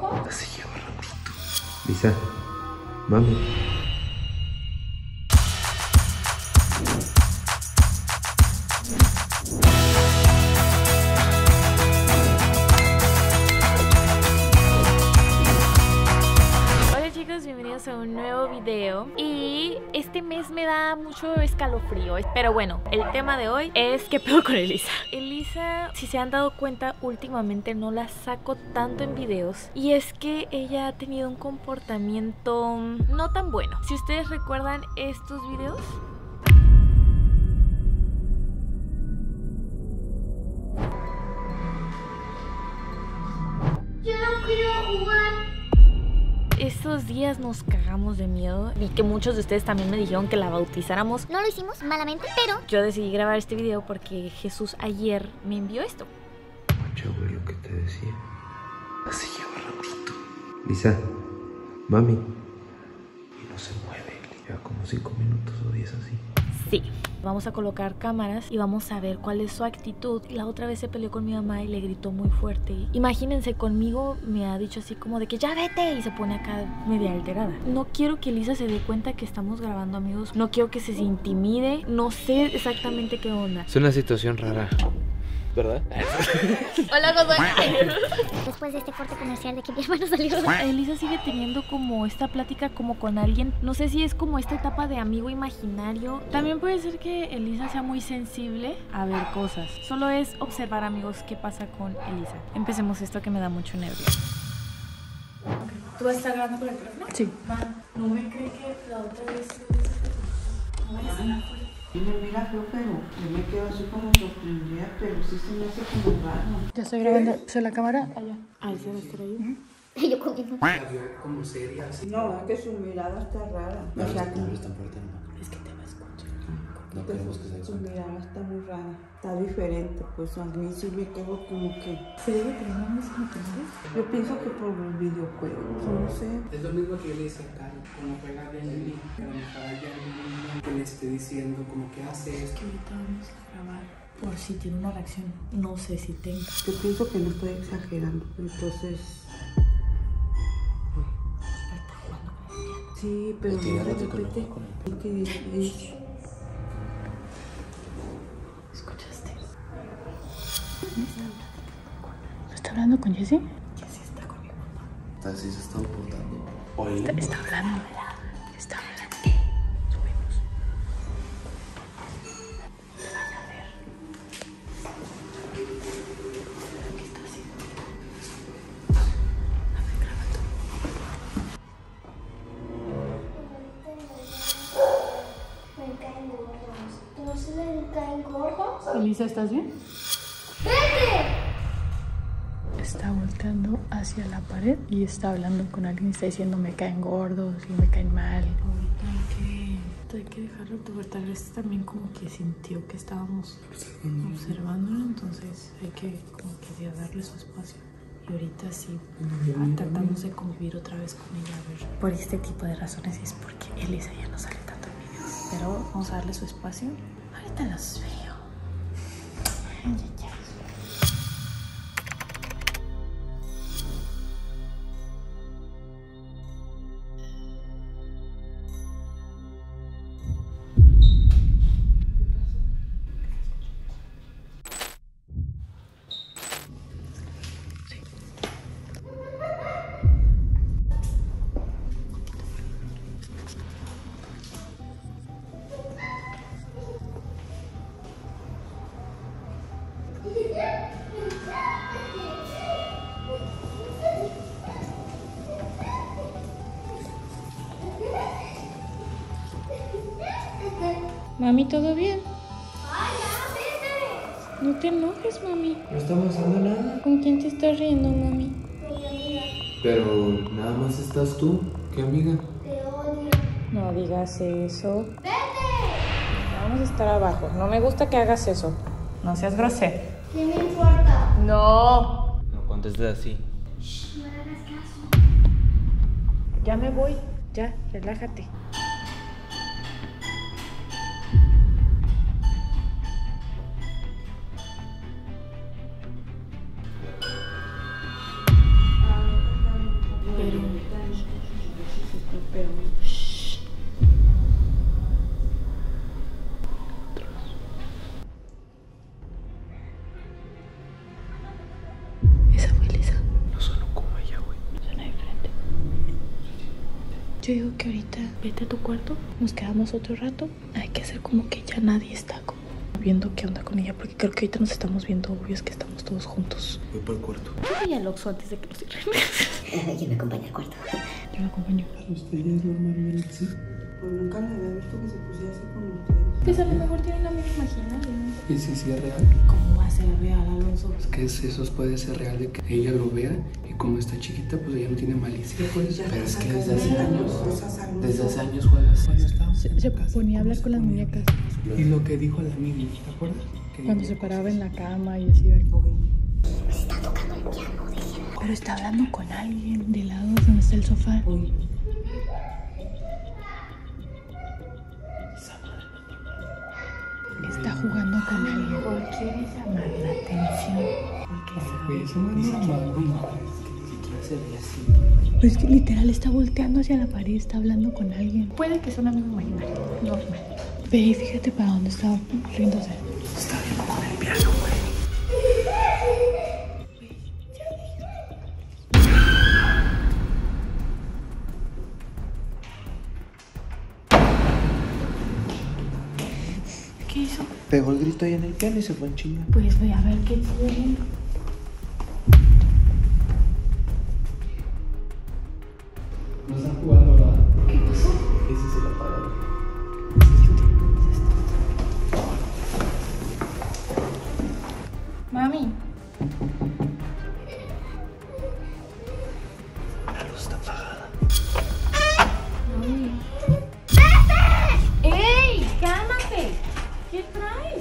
Así lleva ratito. Lisa, mami. Bienvenidos a un nuevo video. Y este mes me da mucho escalofrío. Pero bueno, el tema de hoy es ¿qué pedo con Elisa? Elisa, si se han dado cuenta, últimamente no la saco tanto en videos. Y es que ella ha tenido un comportamiento no tan bueno. Si ustedes recuerdan estos videos, yo no quiero jugar. estos días nos cagamos de miedo. Vi que muchos de ustedes también me dijeron que la bautizáramos. No lo hicimos malamente, pero yo decidí grabar este video porque Jesús ayer me envió esto. Yo ve lo que te decía. Así lleva ratito. Lisa, mami. Y no se mueve. Lleva como 5 minutos o 10 así. Sí. Vamos a colocar cámaras y vamos a ver cuál es su actitud. La otra vez se peleó con mi mamá y le gritó muy fuerte. Imagínense, conmigo me ha dicho así como de que ya vete, y se pone acá media alterada. No quiero que Elisa se dé cuenta que estamos grabando, amigos. No quiero que se intimide. No sé exactamente qué onda. Es una situación rara, ¿verdad? Hola, Josué. después de este corte comercial, ¿de qué mi hermano salió? Elisa sigue teniendo como esta plática como con alguien. No sé si es como esta etapa de amigo imaginario. También puede ser que Elisa sea muy sensible a ver cosas. Solo es observar, amigos, qué pasa con Elisa. Empecemos esto que me da mucho nervio. ¿Tú vas a estar grabando con el teléfono? Sí. No me cree que la otra vez... No voy a estar afuera. Y me mira feo, pero yo me quedo así como sorprendida, pero sí se me hace como raro. Ya estoy grabando. ¿Se la cámara? Allá. Ahí se va a estar ahí. Yo comiendo. Como seria, así. No, es que su mirada está rara. O sea, No eres tan fuerte, no. Es que te va a escuchar. No queremos que se su escuche. mirada está muy rara. Está diferente, pues a mí sí me quedo como que... ¿Se debe tener una música naturales? Yo pienso que por los videojuegos, no sé. Es lo mismo que yo le dice a Karen, cuando juega bien en mí, que a lo mejor haya alguien que le esté diciendo como que hace esto. Que ahorita vamos a grabar por si tiene una reacción. No sé si tenga. Yo pienso que no estoy exagerando, entonces... Está jugando con ella. Sí, pero Tiene no de rato que no repente... juega con él. Es que es... ¿Escuchaste? ¿Está hablando con Jessie? Jessie está con mi mamá. Así se está portando. Oye, Está hablando. Está hablando. Subimos. Te van a ver. ¿Qué está haciendo? A ver, grabando. Me caen gordos. ¿Entonces me caen gordos? Elisa, ¿estás bien? ¡Vete! Está volteando hacia la pared y está hablando con alguien. Está diciendo me caen gordos y me caen mal. Ahorita hay que dejarlo tomar. Tal vez también como que sintió que estábamos observándolo. Entonces hay que como que ya darle su espacio. Y ahorita sí tratamos de convivir otra vez con ella. A ver, por este tipo de razones es porque Elisa ya no sale tanto en videos. Pero vamos a darle su espacio. Ahorita los veo. Ay, ay, ay. Mami, ¿todo bien? No te enojes, mami. No estamos haciendo nada. ¿Con quién te estás riendo, mami? Pero nada más estás tú. ¿Qué amiga? No digas eso. Vamos a estar abajo. No me gusta que hagas eso. No seas grosero. ¿Qué me importa? No. No contestes así. No le hagas caso. Ya me voy. Ya, relájate. Yo digo que ahorita vete a tu cuarto, nos quedamos otro rato. Hay que hacer como que ya nadie está como viendo qué onda con ella, porque creo que ahorita nos estamos viendo obvios que estamos todos juntos. Voy por el cuarto. Yo voy al Oxxo antes de que nos cierren. ¿Quién me acompaña al cuarto? Yo la acompaño. ¿Usted ya es normalmente así? Pues nunca la había visto que se pusiera así con ustedes. Pues a lo mejor tiene un amigo imaginario. ¿Y si sí es real? ¿Cómo va a ser real, Alonso? Es que eso puede ser real de que ella lo vea y como está chiquita, pues ella no tiene malicia, pues. Ya Pero es que saca desde hace de años, cosas, Alonso. desde hace años juegas. Cuando estábamos en Se la casa, ponía a hablar ¿cómo con las se ponía? muñecas. Y lo que dijo la amiga, ¿te acuerdas? Que Cuando dijo se paraba cosas. en la cama y así. Está tocando el piano, déjenlo. Pero está hablando con alguien de lado donde está el sofá. Uy, Está jugando con alguien. ¿Por qué llamar la atención? Güey, eso no es normal, güey. Es que ni siquiera se ve así. Pero es que literal está volteando hacia la pared, está hablando con alguien. Puede que sea un amigo imaginario, normal. Ve y fíjate para dónde está riéndose. Está viendo con el piano, güey. ¿Qué hizo? Pegó el grito ahí en el piano y se fue en chinga. Pues voy a ver qué tiene. No están jugando, ¿verdad? ¿Qué pasó? Ese es el apagado. Mami. La luz está apagada. ¡Ey! ¡Cálmate! ¿Qué traes?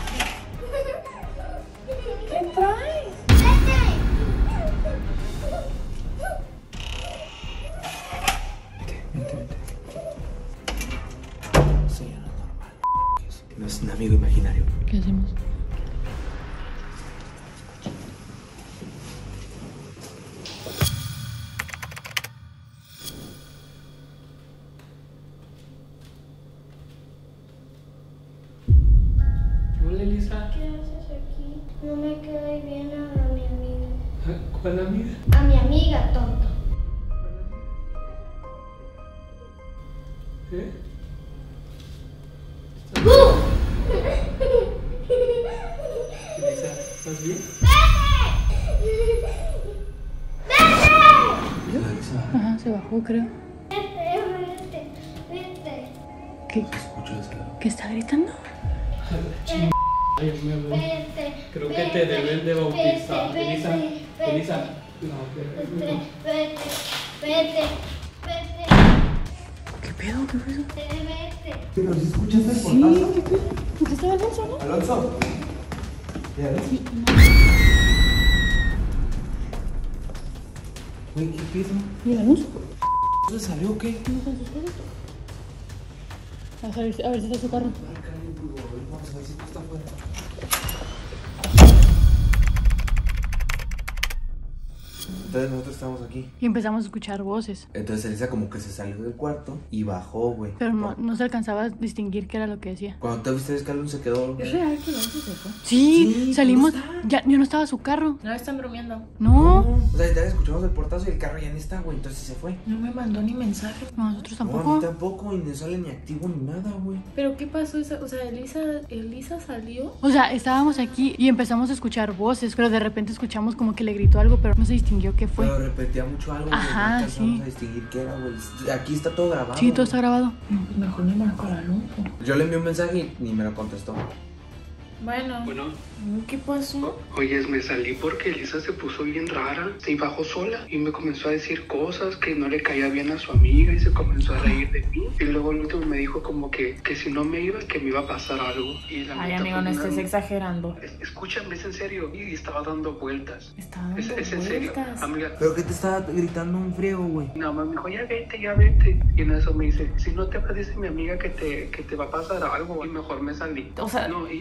¿Qué traes? Vente. Eso ya no es normal. No es un amigo imaginario. ¿Qué hacemos? Hola, Elisa. ¿Qué haces aquí? No me cae bien a mi amiga. ¿Cuál amiga? A mi amiga, tonto. ¿Qué? Elisa, ¿estás bien? Ajá, se bajó, creo. Vete. ¿Qué? Escucho ese lado. ¿Qué está gritando? Ay, Dios mío. Vete. Creo que te deben de bautizar. Vete, Elisa, vete, Elisa. No, Vete, vete, vete, vete, ¿Qué pedo? ¿Qué fue eso? vete. Pero si escuchaste el Sí, portazo. ¿qué pedo? ¿Por qué estaba Alonso, no? Alonso. ¿Ya ves? Güey, ¿qué pedo? ¿Y el Alonso? ¿Se salió o qué? ¿No están sus cosas? A ver si está su carro. Vamos a ver si está afuera. Entonces nosotros estamos aquí. Y empezamos a escuchar voces. Entonces Elisa como que se salió del cuarto y bajó, güey. Pero no se alcanzaba a distinguir qué era lo que decía. Cuando te viste que Alonso se quedó. ¿Es real que Alonso se fue? Sí, salimos. Ya no estaba su carro. No están bromeando. No, O sea, ya escuchamos el portazo y el carro ya no está, güey. Entonces se fue. No me mandó ni mensaje. nosotros No, a mí tampoco. tampoco. Y no sale ni activo ni nada, güey. ¿Pero qué pasó? O sea, Elisa salió. O sea, estábamos aquí y empezamos a escuchar voces, pero de repente escuchamos como que le gritó algo, pero no se distinguió qué fue. Pero repetía mucho algo, güey. Ajá, No alcanzamos sí. a distinguir qué era, güey. Aquí está todo grabado. Sí, todo está grabado. No, pues mejor le marco a Alonso. Yo le envié un mensaje y ni me lo contestó. Bueno, ¿qué pasó? Oyes, me salí porque Elisa se puso bien rara, se bajó sola y me comenzó a decir cosas que no le caía bien a su amiga y se comenzó a reír de mí. Y luego el último me dijo como que si no me iba, que me iba a pasar algo. Y la Ay, neta, amigo, no pues, estés exagerando. Escúchame, es en serio. Y estaba dando vueltas. Está dando Es en serio, vueltas. amiga. ¿Pero qué te estaba gritando un friego, güey? Nada más me dijo, ya vete. Y en eso me dice, si no te vas, dice mi amiga que te va a pasar algo. Y mejor me salí. O sea, no, y ¿a dónde está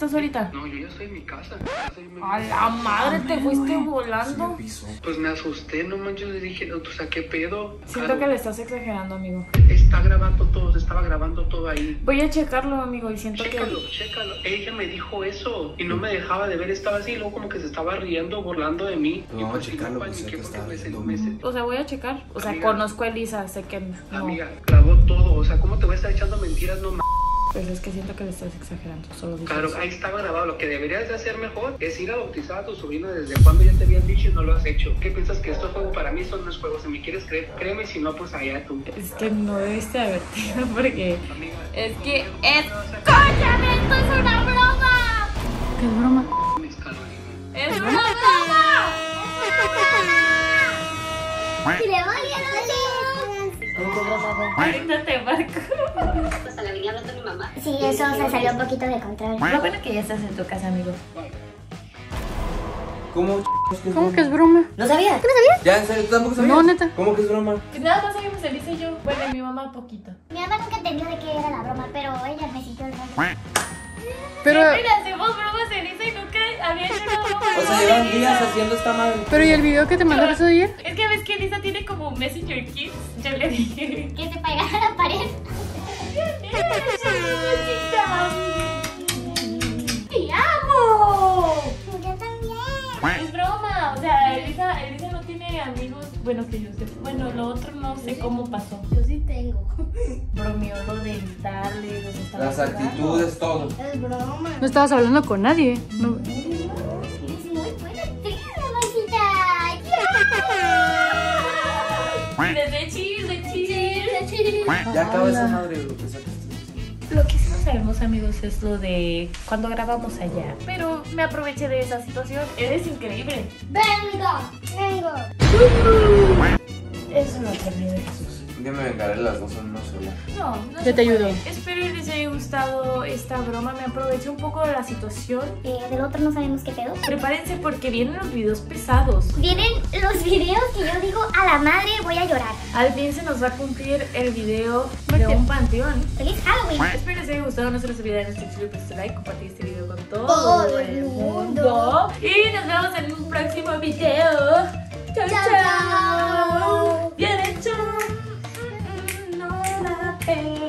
estás ahorita? No, yo ya estoy en mi casa. A la madre, te fuiste volando. Pues me asusté, no manches, le dije, o sea, ¿qué pedo? Siento que le estás exagerando, amigo. Está grabando todo, se estaba grabando todo ahí. Voy a checarlo, amigo, y siento Chécalo. Ella me dijo eso y no me dejaba de ver, estaba así, luego como que se estaba riendo, burlando de mí. Pero Y vamos a pues, checarlo, no pues, paniqué ya que porque está me viendo. que... O sea, voy a checar. O sea, Amiga. conozco a Elisa, sé que no. Amiga, grabó todo, o sea, ¿cómo te voy a estar echando mentiras? No mames. Pues es que siento que le estás exagerando, solo dices Claro, eso. ahí estaba grabado. Lo que deberías de hacer mejor es ir a bautizar a tu sobrino desde cuando ya te habían dicho y no lo has hecho. ¿Qué piensas que esto es juego? Para mí esto no es juego. Si me quieres creer, créeme, si no, pues allá tú. Es que no debiste haberte ido porque... Amiga, Es que es... ¡Cóllame! ¡Esto es una broma! ¿Qué es broma? Miss Carolina. ¡Es una broma! Y le voy a Ahorita te marco. Hasta le venía hablando a mi mamá. Sí, eso se salió un poquito de control. Lo bueno que ya estás en tu casa, amigo. ¿Cómo ¿Cómo que es broma? ¿No sabías? Ya, en serio, ¿tú tampoco sabías? No, neta. ¿Cómo que es broma? Pues nada más sabíamos Elisa y yo. Bueno, y mi mamá poquito. Mi mamá nunca entendió de qué era la broma, pero ella me sintió el rollo. Pero, Siempre le hacemos bromas a Elisa y nunca había hecho una broma. O sea, llevan días haciendo esta madre. pero ¿y el video que te mandaste ayer? Es que ves que Elisa tiene como Messenger Kids. Yo le dije... Que se pegara a la pared. ¡Te amo! Yo también. Es broma, o sea, Elisa no tiene amigos, bueno, que yo sé. Bueno, lo otro no sé cómo pasó. Yo sí tengo. Bromeó lo de gritarle, los estaba Las jugando. actitudes, todo. Es broma. No estabas hablando con nadie. No. Eres muy buena actriz, mamacita. De chill, de chill. Ya acaba esa madre, lo que sacaste. Lo que sí no sabemos, amigos, es lo de cuando grabamos allá. Pero me aproveché de esa situación. Eres increíble. Vengo. Eso no aprendí de Jesús. Un día me vengaré las dos en una sola. No, no Yo se te ayudo. puede. Espero que les haya gustado esta broma. Me aproveché un poco de la situación. Del otro no sabemos qué pedo. Prepárense porque vienen los videos pesados. Vienen los videos que yo digo a la madre voy a llorar. Al fin se nos va a cumplir el video de un panteón. ¡Feliz Halloween! Espero les haya gustado. No se les olvide darle este like, compartir este video con todo Todo el el mundo. Y nos vemos en un próximo video. Chao, Chao, chao. chao. Bien hecho. No da pena.